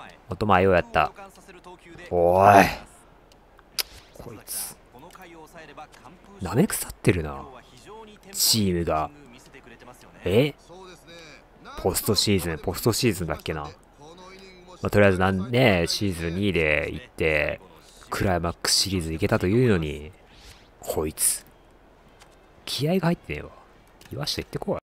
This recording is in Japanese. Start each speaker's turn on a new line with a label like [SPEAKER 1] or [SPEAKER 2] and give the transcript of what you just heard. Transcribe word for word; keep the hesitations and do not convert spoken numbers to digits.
[SPEAKER 1] 音前をやった。おい。こいつ。舐め腐ってるな。チームが。えポストシーズン、ポストシーズンだっけな。まあ、とりあえずなんね、シーズンにいで行って、クライマックスシリーズ行けたというのに、こいつ。気合が入ってねえわ。言わして行ってこい。